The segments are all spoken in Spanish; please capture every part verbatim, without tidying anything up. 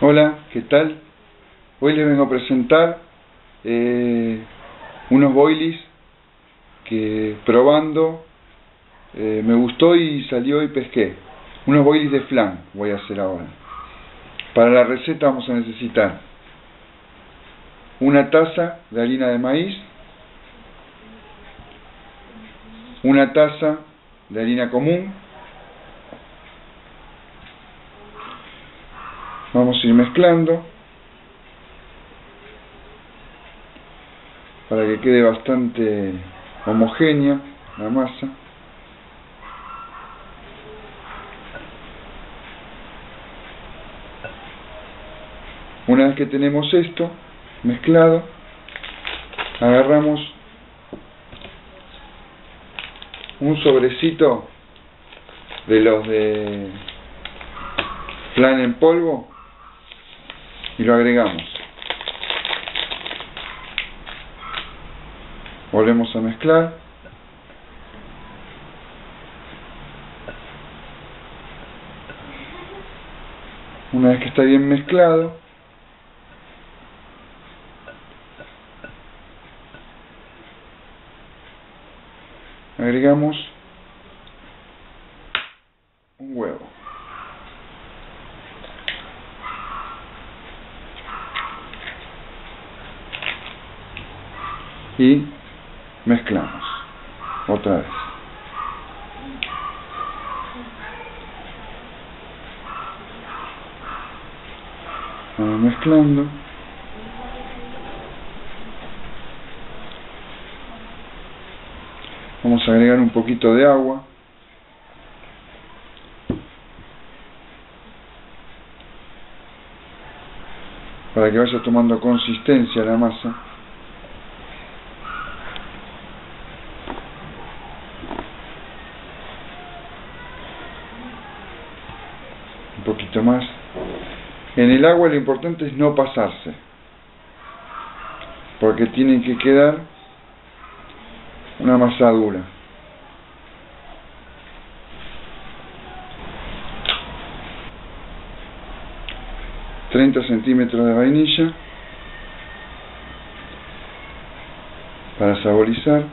Hola, ¿qué tal? Hoy les vengo a presentar eh, unos boilies que probando eh, me gustó y salió y pesqué. Unos boilies de flan voy a hacer ahora. Para la receta vamos a necesitar una taza de harina de maíz, una taza de harina común. Vamos a ir mezclando para que quede bastante homogénea la masa. Una vez que tenemos esto mezclado, agarramos un sobrecito de los de flan en polvo y lo agregamos. Volvemos a mezclar. Una vez que está bien mezclado, agregamos un huevo. Y mezclamos otra vez. Vamos mezclando. Vamos a agregar un poquito de agua. Para que vaya tomando consistencia la masa. Un poquito más. En el agua lo importante es no pasarse, porque tiene que quedar una masa dura. treinta centímetros de vainilla para saborizar.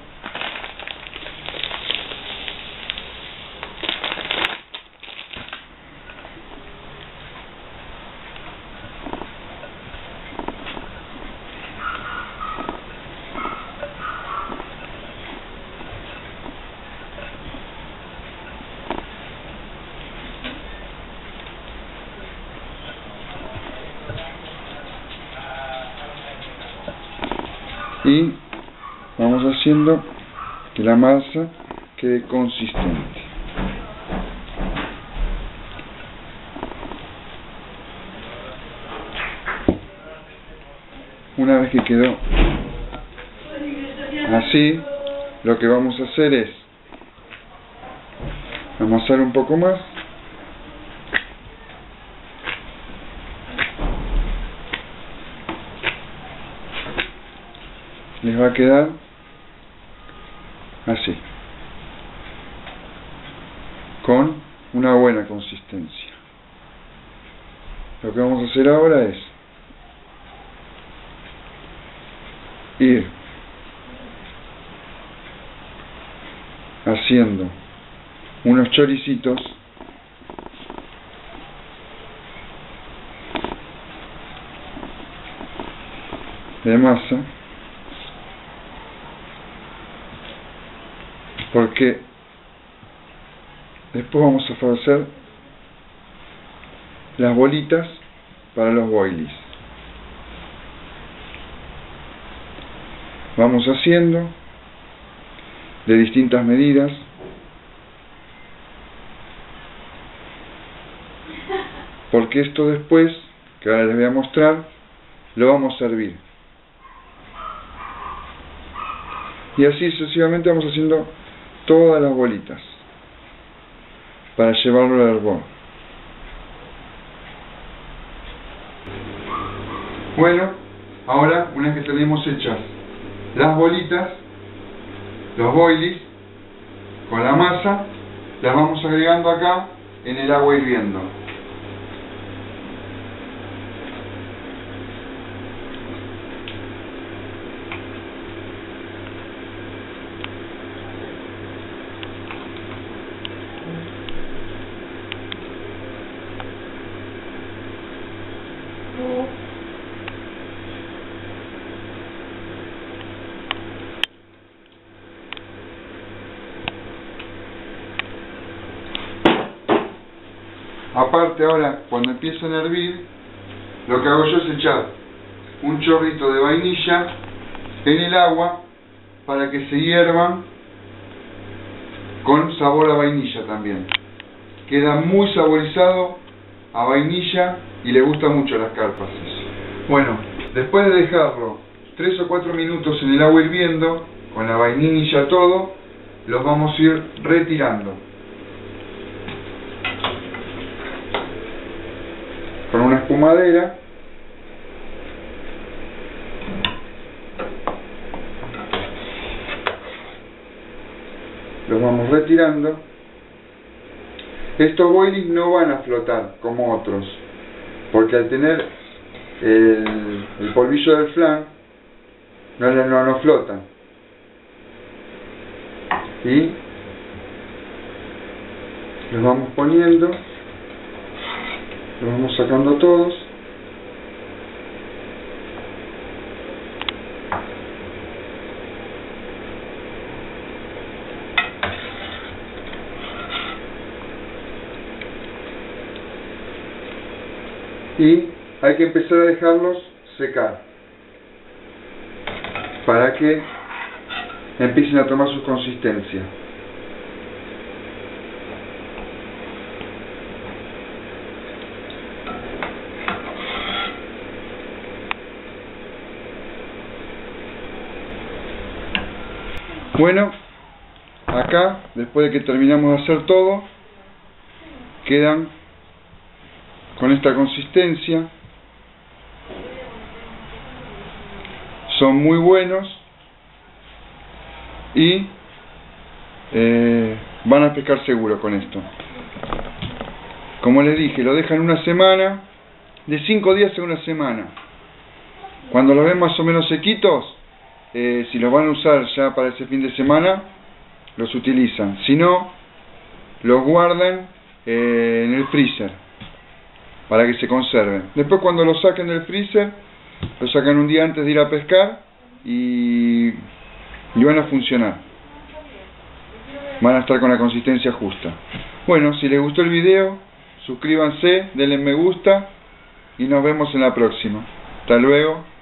Y vamos haciendo que la masa quede consistente. Una vez que quedó así, lo que vamos a hacer es amasar un poco más. Les va a quedar así, con una buena consistencia. Lo que vamos a hacer ahora es ir haciendo unos choricitos de masa, porque después vamos a hacer las bolitas para los boilies. Vamos haciendo de distintas medidas, porque esto después, que ahora les voy a mostrar, lo vamos a hervir. Y así sucesivamente vamos haciendo todas las bolitas para llevarlo al hervor. Bueno, ahora una vez que tenemos hechas las bolitas, los boilies con la masa, las vamos agregando acá en el agua hirviendo. Aparte, ahora cuando empiezan a hervir, lo que hago yo es echar un chorrito de vainilla en el agua para que se hiervan con sabor a vainilla también. Queda muy saborizado a vainilla y le gusta mucho a las carpas. Bueno, después de dejarlo tres o cuatro minutos en el agua hirviendo, con la vainilla todo, los vamos a ir retirando con una espumadera. Los vamos retirando. Estos boilies no van a flotar como otros, porque al tener el, el polvillo del flan no, no, no flotan. Y los vamos poniendo, los vamos sacando todos. Y hay que empezar a dejarlos secar para que empiecen a tomar su consistencia. Bueno, acá, después de que terminamos de hacer todo, quedan con esta consistencia. Son muy buenos y eh, van a pescar seguro con esto. Como les dije, lo dejan una semana, de cinco días a una semana. Cuando los ven más o menos sequitos, eh, si los van a usar ya para ese fin de semana, los utilizan. Si no, los guardan eh, en el freezer para que se conserven. Después, cuando los saquen del freezer, los sacan un día antes de ir a pescar y, y van a funcionar. Van a estar con la consistencia justa. Bueno, si les gustó el video, suscríbanse, denle me gusta y nos vemos en la próxima. Hasta luego.